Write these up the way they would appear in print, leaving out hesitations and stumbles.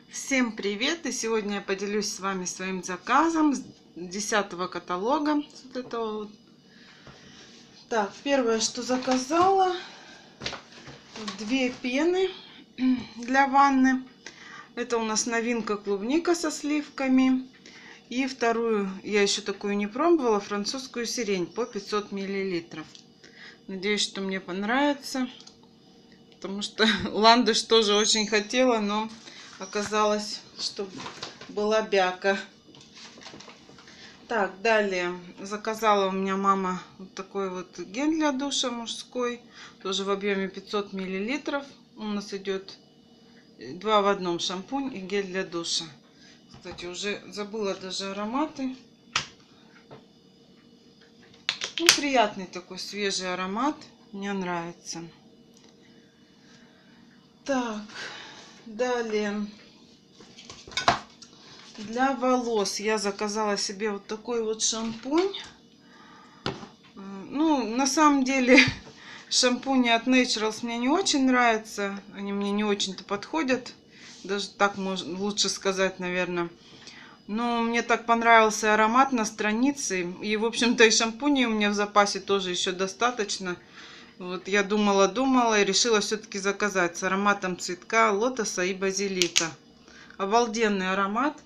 Всем привет! И сегодня я поделюсь с вами своим заказом с 10-го каталога. Вот этого вот. Так, первое, что заказала, две пены для ванны. Это у нас новинка клубника со сливками. И вторую, я еще такую не пробовала, французскую сирень по 500 миллилитров. Надеюсь, что мне понравится, потому что ландыш тоже очень хотела, но оказалось, что была бяка. Так, далее заказала у меня мама вот такой вот гель для душа мужской, тоже в объеме 500 миллилитров. У нас идет 2 в одном: шампунь и гель для душа. Кстати, уже забыла даже ароматы. Ну, приятный такой свежий аромат, мне нравится. Так, далее для волос я заказала себе вот такой вот шампунь. Ну, на самом деле, шампуни от Naturals мне не очень нравятся. Они мне не очень-то подходят. Даже так можно лучше сказать, наверное. Но мне так понравился аромат на странице. И, в общем-то, и шампуней у меня в запасе тоже еще достаточно. Вот я думала и решила все-таки заказать с ароматом цветка, лотоса и базилика. Обалденный аромат.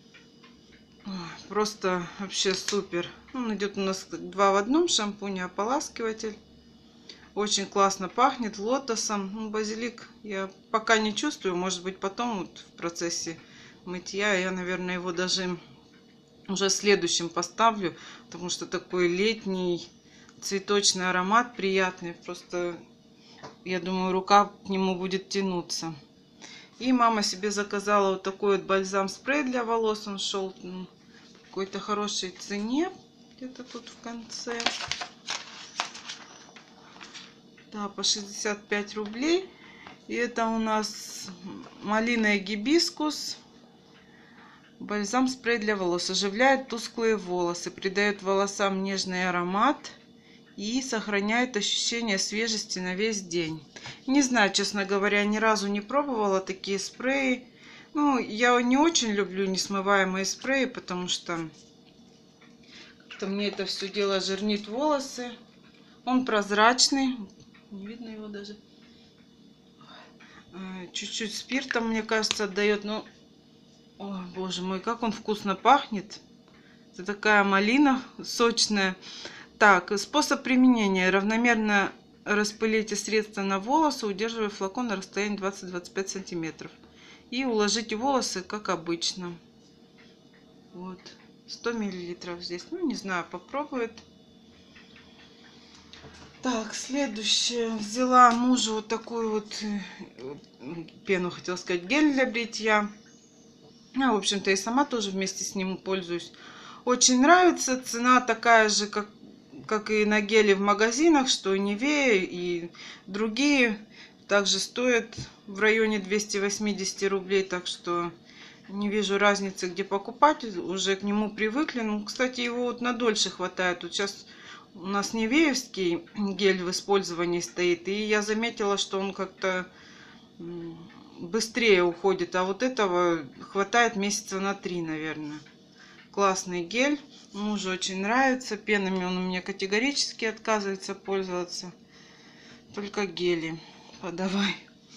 Просто вообще супер. Он идет у нас 2 в одном: шампунь и ополаскиватель. Очень классно пахнет лотосом. Ну, базилик я пока не чувствую. Может быть, потом вот в процессе мытья я, наверное, его даже уже следующим поставлю. Потому что такой летний цветочный аромат приятный. Просто, я думаю, рука к нему будет тянуться. И мама себе заказала вот такой вот бальзам-спрей для волос. Он шел в какой-то хорошей цене. Где-то тут в конце. Да, по 65 рублей. И это у нас малина и гибискус. Бальзам-спрей для волос. Оживляет тусклые волосы, придает волосам нежный аромат и сохраняет ощущение свежести на весь день. Не знаю, честно говоря, ни разу не пробовала такие спреи. Ну, я не очень люблю несмываемые спреи, потому что как-то мне это все дело жирнит волосы. Он прозрачный. Не видно его даже. Чуть-чуть спиртом, мне кажется, отдает. Но, о, боже мой, как он вкусно пахнет. Это такая малина сочная. Так, способ применения. Равномерно распылите средство на волосы, удерживая флакон на расстоянии 20-25 сантиметров. И уложите волосы, как обычно. Вот. 100 миллилитров здесь. Ну, не знаю, попробует. Так, следующее. Взяла мужу вот такую вот пену, хотела сказать, гель для бритья. В общем-то, и сама тоже вместе с ним пользуюсь. Очень нравится. Цена такая же, как и на гели в магазинах, что и Nivea, и другие. Также стоят в районе 280 рублей. Так что не вижу разницы, где покупать. Уже к нему привыкли. Ну, кстати, его вот на дольше хватает. Вот сейчас у нас невеевский гель в использовании стоит. И я заметила, что он как-то быстрее уходит. А вот этого хватает месяца на 3, наверное. Классный гель. Мужу очень нравится. Пенами он у меня категорически отказывается пользоваться. Только гели подавай.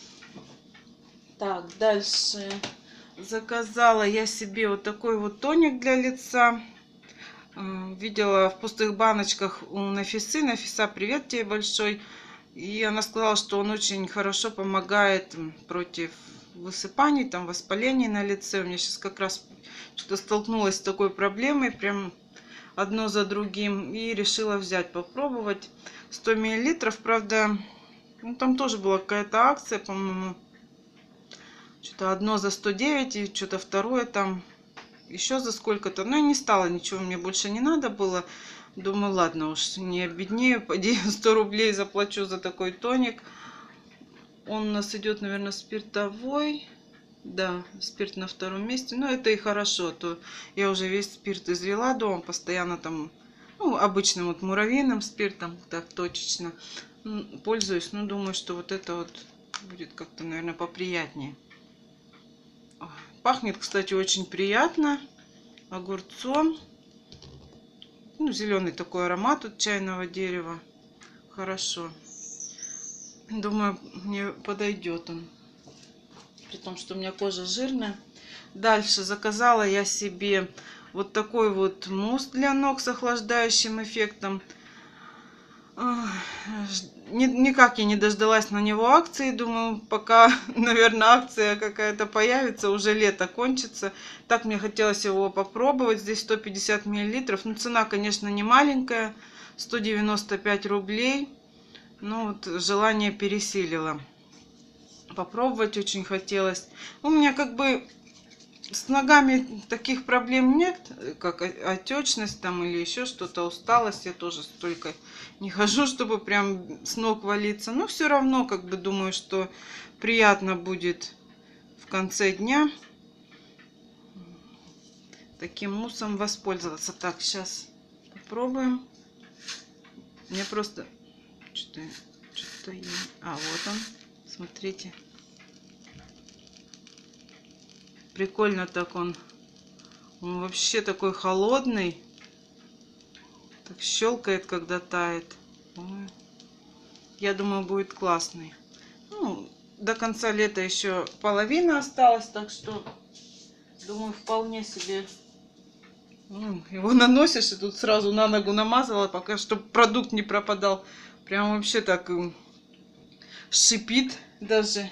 Так, дальше. Заказала я себе вот такой вот тоник для лица. Видела в пустых баночках у Нафисы. Нафиса, привет тебе большой. И она сказала, что он очень хорошо помогает против высыпаний, там, воспалений на лице. У меня сейчас как раз что-то столкнулась с такой проблемой, прям одно за другим. И решила взять, попробовать. 100 миллилитров, правда, ну, там тоже была какая-то акция, по-моему. Что-то одно за 109 и что-то второе там еще за сколько-то. Но я не стала, ничего мне больше не надо было. Думаю, ладно уж, не обеднею, пойди 100 рублей заплачу за такой тоник. Он у нас идет, наверное, спиртовой. Да, спирт на втором месте. Но это и хорошо, то я уже весь спирт извела дома, постоянно там, ну, обычным вот муравьиным спиртом, так точечно пользуюсь. Но думаю, что вот это вот будет как-то, наверное, поприятнее. Пахнет, кстати, очень приятно. Огурцом. Ну, зеленый такой аромат от чайного дерева. Хорошо. Думаю, мне подойдет он. При том, что у меня кожа жирная. Дальше заказала я себе вот такой вот мусс для ног с охлаждающим эффектом. Никак я не дождалась на него акции. Думаю, пока, наверное, акция какая-то появится, уже лето кончится. Так мне хотелось его попробовать. Здесь 150 мл. Ну, цена, конечно, не маленькая. 195 рублей. Ну, вот желание пересилило. Попробовать очень хотелось. У меня как бы с ногами таких проблем нет, как отечность там или еще что-то, усталость. Я тоже столько не хожу, чтобы прям с ног валиться. Но все равно, как бы, думаю, что приятно будет в конце дня таким муссом воспользоваться. Так, сейчас попробуем. Мне просто... Что-то... А, вот он. Смотрите. Прикольно так он. Он вообще такой холодный. Так щелкает, когда тает. Ой. Я думаю, будет классный. Ну, до конца лета еще половина осталась, так что, думаю, вполне себе. Его наносишь и тут сразу на ногу намазала, пока чтобы продукт не пропадал. Прям вообще так шипит даже.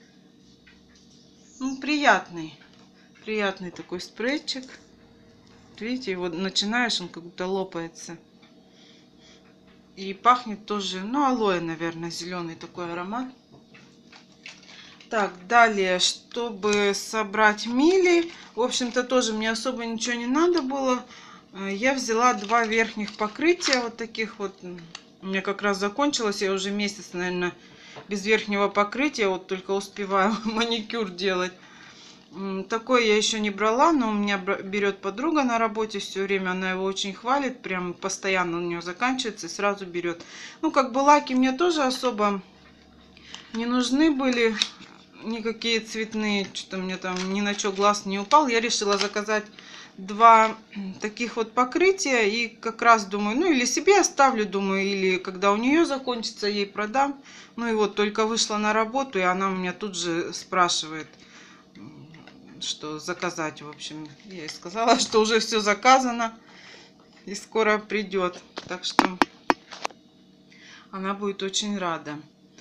Ну, приятный. Приятный такой спрейчик. Видите, его начинаешь, он как будто лопается. И пахнет тоже, ну, алоэ, наверное, зеленый такой аромат. Так, далее, чтобы собрать мили, в общем-то, тоже мне особо ничего не надо было. Я взяла 2 верхних покрытия, вот таких вот. У меня как раз закончилось, я уже месяц, наверное, без верхнего покрытия, вот только успеваю маникюр делать. Такой я еще не брала, но у меня берет подруга на работе все время, она его очень хвалит, прям постоянно у нее заканчивается и сразу берет. Ну, как бы лаки мне тоже особо не нужны были, никакие цветные, что-то мне там ни на что глаз не упал. Я решила заказать 2 таких вот покрытия и как раз думаю, ну или себе оставлю, думаю, или когда у нее закончится, ей продам. Ну и вот только вышла на работу, и она у меня тут же спрашивает, что заказать. В общем, я ей сказала, что уже все заказано и скоро придет, так что она будет очень рада.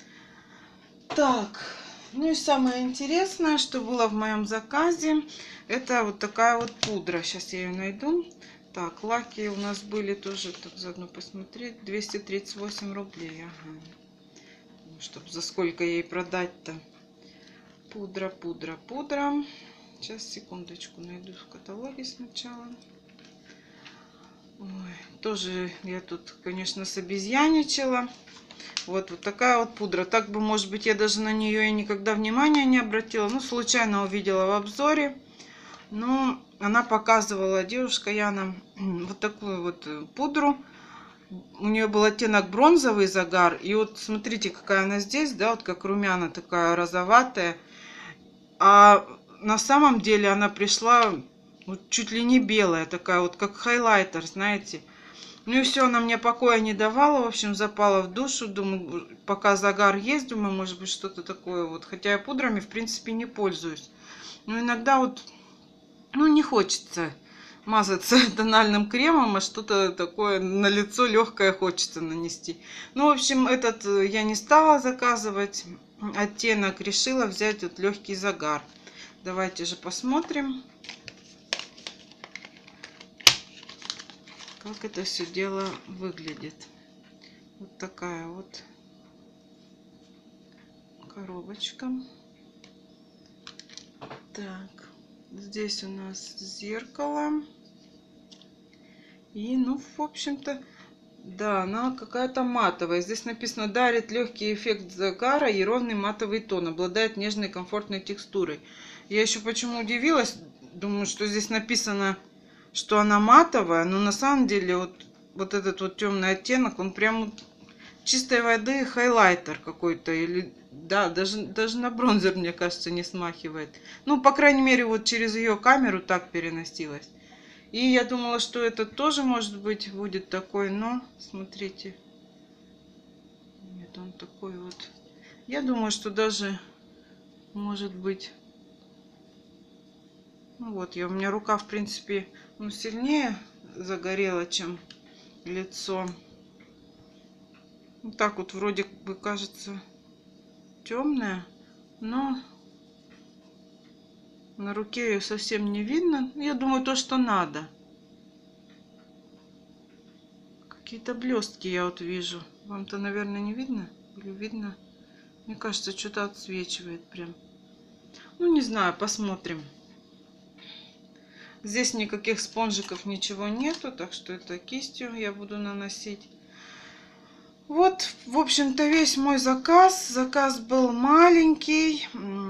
Так, ну и самое интересное, что было в моем заказе, это вот такая вот пудра. Сейчас я ее найду. Так, лаки у нас были тоже, тут заодно посмотреть, 238 рублей. Ага. Чтобы за сколько ей продать-то. Пудра, пудра, пудра. Сейчас, секундочку, найду в каталоге сначала. Ой, тоже я тут, конечно, собезьяничала. Вот такая вот пудра. Так бы, может быть, я даже на нее и никогда внимания не обратила. Ну, случайно увидела в обзоре. Но она показывала, девушка Яна, вот такую вот пудру. У нее был оттенок бронзовый загар. И вот смотрите, какая она здесь, да, вот как румяна, такая розоватая. А на самом деле она пришла вот чуть ли не белая, такая вот как хайлайтер, знаете. Ну и все, она мне покоя не давала, в общем, запала в душу. Думаю, пока загар есть, думаю, может быть, что-то такое вот. Хотя я пудрами, в принципе, не пользуюсь. Но иногда вот, ну, не хочется мазаться тональным кремом, а что-то такое на лицо легкое хочется нанести. Ну, в общем, этот я не стала заказывать оттенок, решила взять вот легкий загар. Давайте же посмотрим, как это все дело выглядит. Вот такая вот коробочка. Так, здесь у нас зеркало. И, ну, в общем-то, да, она какая-то матовая. Здесь написано: дарит легкий эффект загара и ровный матовый тон. Обладает нежной комфортной текстурой. Я еще почему удивилась. Думаю, что здесь написано, что она матовая. Но на самом деле вот этот вот темный оттенок, он прям чистой воды хайлайтер какой-то. Или, да, даже на бронзер, мне кажется, не смахивает. Ну, по крайней мере, вот через ее камеру так переносилась. И я думала, что это тоже, может быть, будет такой, но, смотрите. Нет, он такой вот. Я думаю, что даже, может быть... Ну вот, у меня рука, в принципе, ну, сильнее загорела, чем лицо. Вот так вот вроде бы кажется темная, но на руке ее совсем не видно. Я думаю, то, что надо. Какие-то блестки я вот вижу. Вам-то, наверное, не видно? Или видно? Мне кажется, что-то отсвечивает прям. Ну, не знаю, посмотрим. Здесь никаких спонжиков, ничего нету, так что это кистью я буду наносить. Вот, в общем-то, весь мой заказ. Заказ был маленький.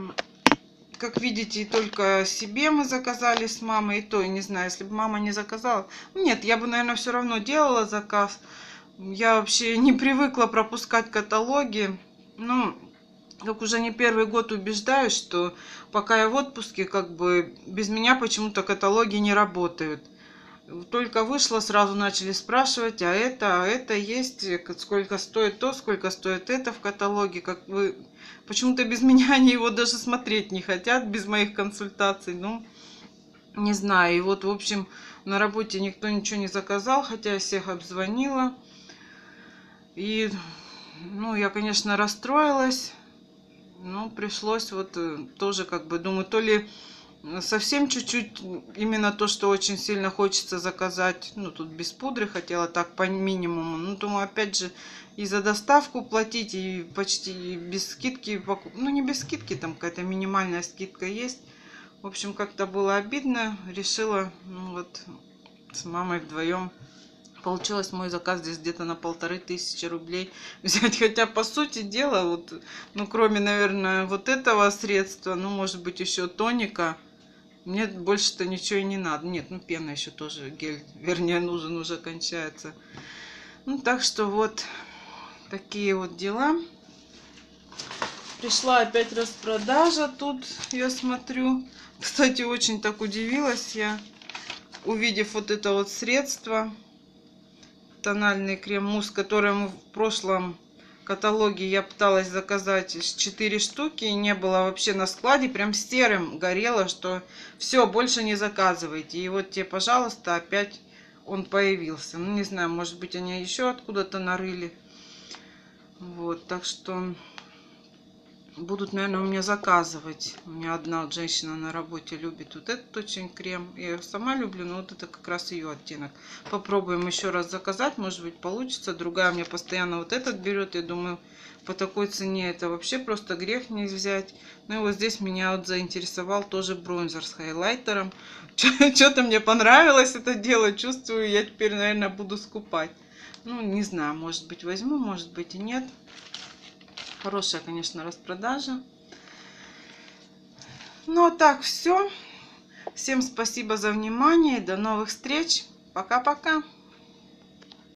Как видите, только себе мы заказали с мамой. И то, я не знаю, если бы мама не заказала. Нет, я бы, наверное, все равно делала заказ. Я вообще не привыкла пропускать каталоги. Ну, как уже не первый год убеждаюсь, что пока я в отпуске, как бы без меня почему-то каталоги не работают. Только вышла, сразу начали спрашивать, а это есть, сколько стоит то, сколько стоит это в каталоге. Как вы, почему-то без меня они его даже смотреть не хотят, без моих консультаций. Ну, не знаю. И вот, в общем, на работе никто ничего не заказал, хотя я всех обзвонила. И, ну, я, конечно, расстроилась. Ну, пришлось вот тоже, как бы, думаю, то ли совсем чуть-чуть, именно то, что очень сильно хочется заказать. Ну, тут без пудры хотела так по минимуму. Ну, думаю, опять же, и за доставку платить, и почти без скидки. Ну, не без скидки, там какая-то минимальная скидка есть. В общем, как-то было обидно. Решила, ну, вот, с мамой вдвоем. Получилось мой заказ здесь где-то на 1500 рублей взять. Хотя, по сути дела, вот, ну, кроме, наверное, вот этого средства, ну, может быть, еще тоника, мне больше-то ничего и не надо. Нет, ну, пена еще тоже, гель, вернее, нужен, уже кончается. Ну, так что вот такие вот дела. Пришла опять распродажа тут, я смотрю. Кстати, очень так удивилась я, увидев вот это вот средство. Тональный крем-мусс, который в прошлом каталоге я пыталась заказать 4 штуки, и не было вообще на складе, прям серым горело, что все, больше не заказывайте. И вот тебе, пожалуйста, опять он появился. Ну, не знаю, может быть, они еще откуда-то нарыли. Вот, так что будут, наверное, у меня заказывать. У меня одна вот женщина на работе любит вот этот очень крем. Я его сама люблю, но вот это как раз ее оттенок. Попробуем еще раз заказать, может быть, получится. Другая мне постоянно вот этот берет. Я думаю, по такой цене это вообще просто грех не взять. Ну и вот здесь меня вот заинтересовал тоже бронзер с хайлайтером. Что-то мне понравилось это дело. Чувствую, я теперь, наверное, буду скупать. Ну, не знаю, может быть, возьму, может быть, и нет. Хорошая, конечно, распродажа. Ну, а так, все. Всем спасибо за внимание. До новых встреч. Пока-пока.